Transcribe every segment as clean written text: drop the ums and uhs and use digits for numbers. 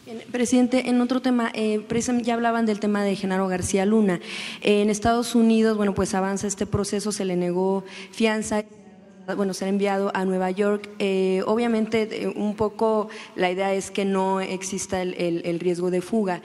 Bien, presidente, en otro tema, precisamente ya hablaban del tema de Genaro García Luna. En Estados Unidos, bueno, pues avanza este proceso, se le negó fianza. Bueno, será enviado a Nueva York. Obviamente, un poco la idea es que no exista el riesgo de fuga.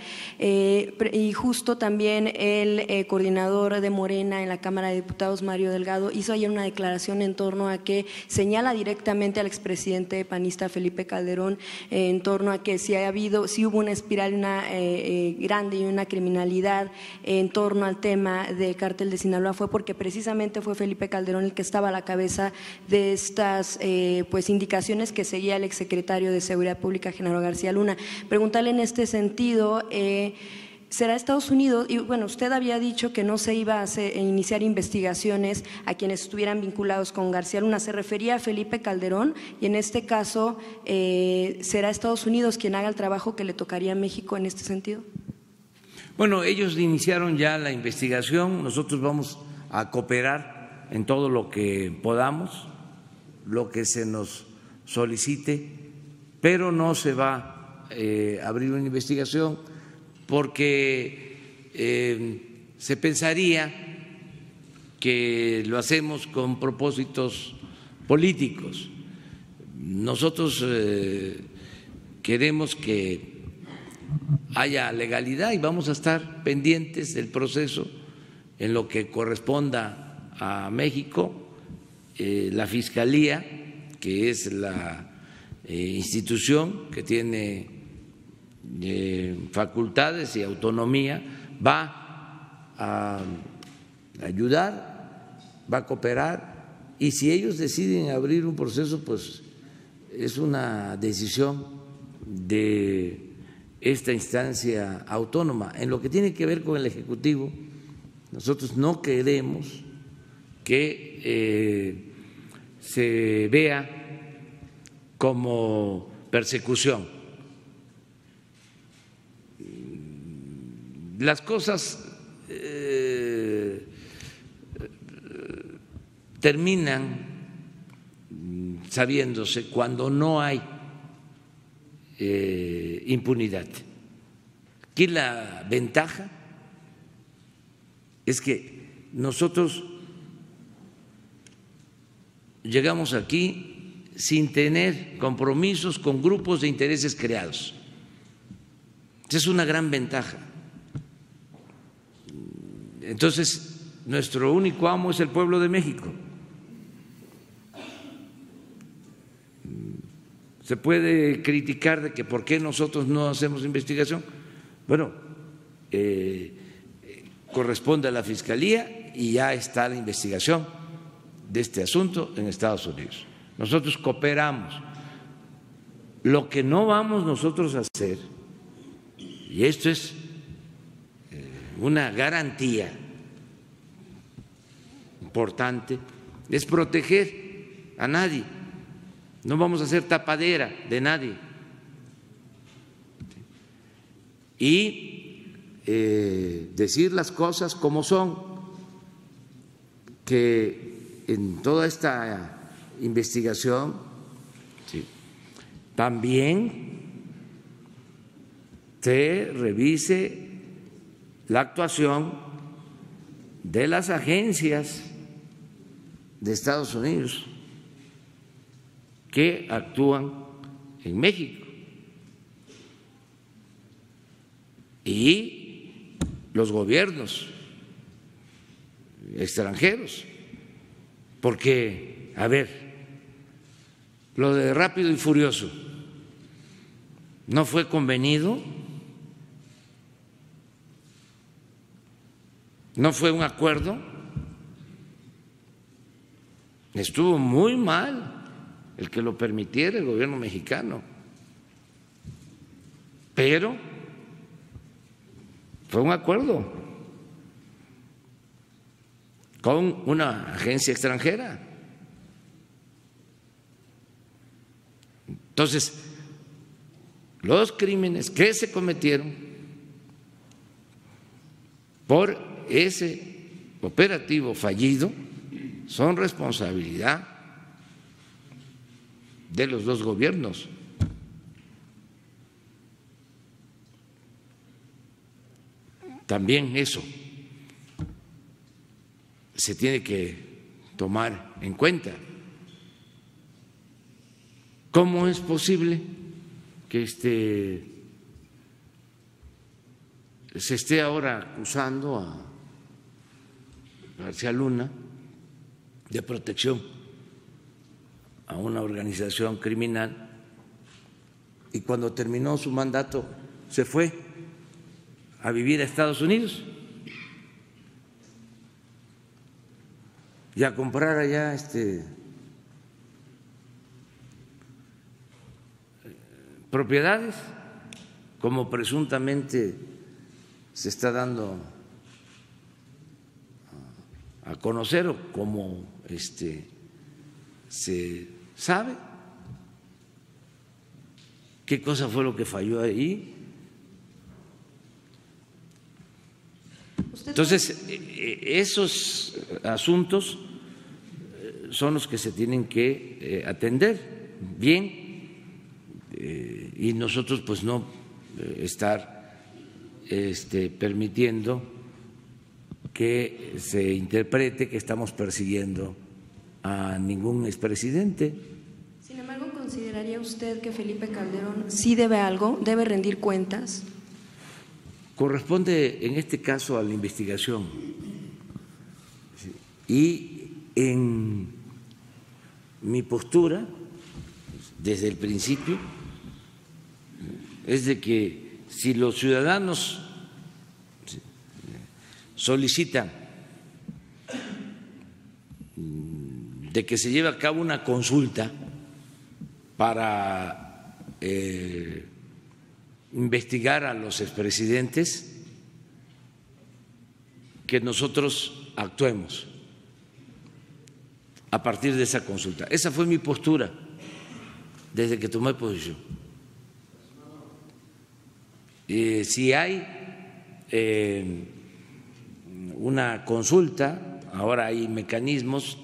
Y justo también el coordinador de Morena en la Cámara de Diputados, Mario Delgado, hizo ayer una declaración en torno a que señala directamente al expresidente panista Felipe Calderón en torno a que si hubo una espiral grande y una criminalidad en torno al tema del cártel de Sinaloa, fue porque precisamente fue Felipe Calderón el que estaba a la cabeza de estas pues indicaciones que seguía el exsecretario de Seguridad Pública, Genaro García Luna. Preguntarle en este sentido, ¿será Estados Unidos? Y bueno, usted había dicho que no se iba a iniciar investigaciones a quienes estuvieran vinculados con García Luna. ¿Se refería a Felipe Calderón? Y en este caso, ¿será Estados Unidos quien haga el trabajo que le tocaría a México en este sentido? Bueno, ellos iniciaron ya la investigación, nosotros vamos a cooperar en todo lo que podamos, lo que se nos solicite, pero no se va a abrir una investigación porque se pensaría que lo hacemos con propósitos políticos. Nosotros queremos que haya legalidad y vamos a estar pendientes del proceso en lo que corresponda a México. La Fiscalía, que es la institución que tiene facultades y autonomía, va a ayudar, va a cooperar, y si ellos deciden abrir un proceso, pues es una decisión de esta instancia autónoma. En lo que tiene que ver con el Ejecutivo, nosotros no queremos que se vea como persecución. Las cosas terminan sabiéndose cuando no hay impunidad. Aquí la ventaja es que nosotros llegamos aquí sin tener compromisos con grupos de intereses creados. Esa es una gran ventaja. Entonces, nuestro único amo es el pueblo de México. Se puede criticar de que por qué nosotros no hacemos investigación. Bueno, corresponde a la Fiscalía y ya está la investigación de este asunto en Estados Unidos. Nosotros cooperamos. Lo que no vamos nosotros a hacer, y esto es una garantía importante, es proteger a nadie. No vamos a hacer tapadera de nadie. Y decir las cosas como son, que en toda esta investigación también se revise la actuación de las agencias de Estados Unidos que actúan en México y los gobiernos extranjeros, porque, a ver, lo de Rápido y Furioso no fue convenido, no fue un acuerdo, estuvo muy mal el que lo permitiera el gobierno mexicano, pero fue un acuerdo con una agencia extranjera. Entonces, los crímenes que se cometieron por ese operativo fallido son responsabilidad de los dos gobiernos. también eso se tiene que tomar en cuenta. ¿Cómo es posible que se esté ahora acusando a García Luna de protección a una organización criminal y cuando terminó su mandato se fue a vivir a Estados Unidos y a comprar allá propiedades, como presuntamente se está dando a conocer o como se sabe? ¿Qué cosa fue lo que falló ahí? Entonces, esos asuntos son los que se tienen que atender bien y nosotros pues no estar permitiendo que se interprete que estamos persiguiendo a ningún expresidente. Sin embargo, ¿consideraría usted que Felipe Calderón sí debe algo, debe rendir cuentas? Corresponde en este caso a la investigación y en mi postura desde el principio es de que si los ciudadanos solicitan de que se lleve a cabo una consulta para investigar a los expresidentes, que nosotros actuemos a partir de esa consulta. Esa fue mi postura desde que tomé posición. Si hay una consulta, ahora hay mecanismos,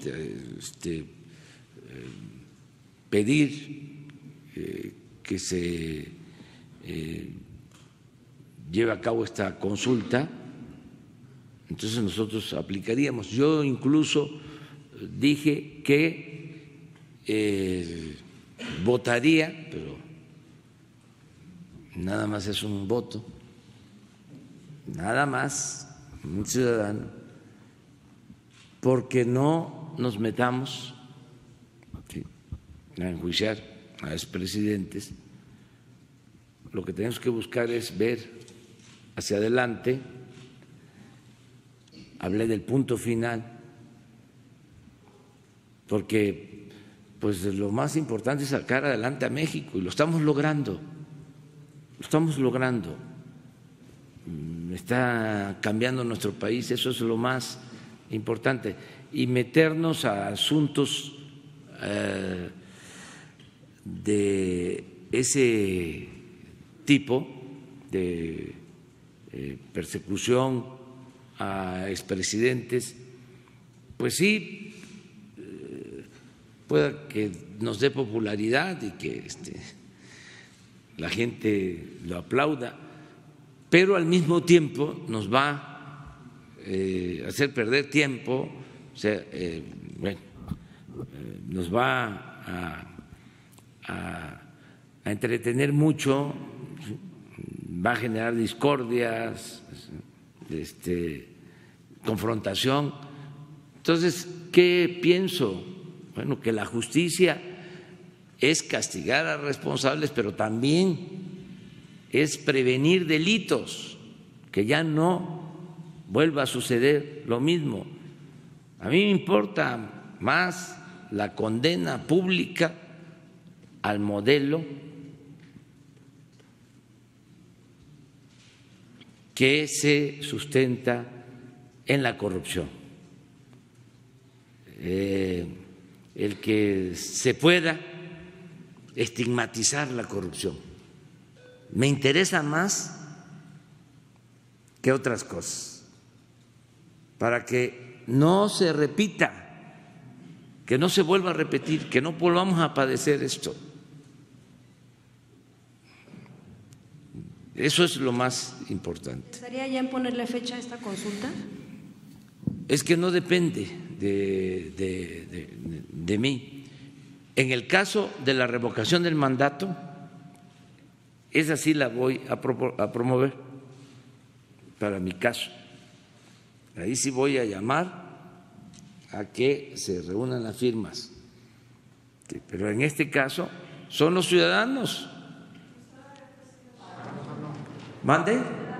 pedir que se lleve a cabo esta consulta, entonces nosotros aplicaríamos. Yo incluso dije que votaría, pero nada más es un voto, nada más un ciudadano, porque no nos metamos a enjuiciar a expresidentes. Lo que tenemos que buscar es ver hacia adelante. Hablé del punto final, porque pues lo más importante es sacar adelante a México y lo estamos logrando. Lo estamos logrando. Está cambiando nuestro país, eso es lo más importante. Y meternos a asuntos de ese tipo de persecución a expresidentes, pues sí, pueda que nos dé popularidad y que la gente lo aplauda, pero al mismo tiempo nos va a hacer perder tiempo, o sea, nos va a entretener mucho, va a generar discordias, confrontación. Entonces, ¿qué pienso? Bueno, que la justicia es castigar a responsables, pero también es prevenir delitos, que ya no vuelva a suceder lo mismo. A mí me importa más la condena pública al modelo que se sustenta en la corrupción, el que se pueda estigmatizar la corrupción. Me interesa más que otras cosas, para que no se repita, que no se vuelva a repetir, que no volvamos a padecer esto. Eso es lo más importante. ¿Estaría ya en ponerle fecha a esta consulta? Es que no depende de mí. En el caso de la revocación del mandato, esa sí la voy a promover para mi caso. Ahí sí voy a llamar a que se reúnan las firmas. Pero en este caso son los ciudadanos. ¿Mande?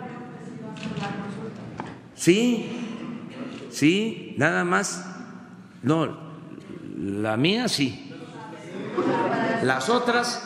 Sí, nada más. No, la mía sí. Las otras,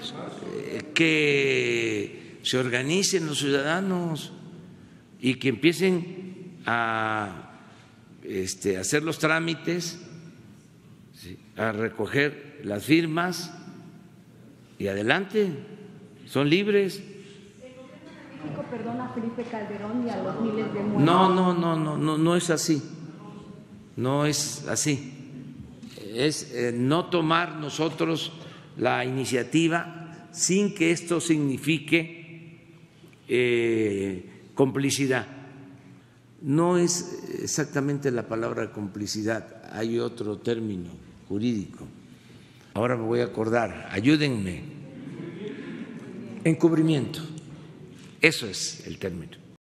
que se organicen los ciudadanos y que empiecen a hacer los trámites, a recoger las firmas y adelante, son libres. Perdona a Felipe Calderón y a los miles de muertos. No es así. No es así. Es no tomar nosotros la iniciativa sin que esto signifique complicidad. No es exactamente la palabra complicidad, hay otro término jurídico. Ahora me voy a acordar, ayúdenme. Encubrimiento. Eso es el término.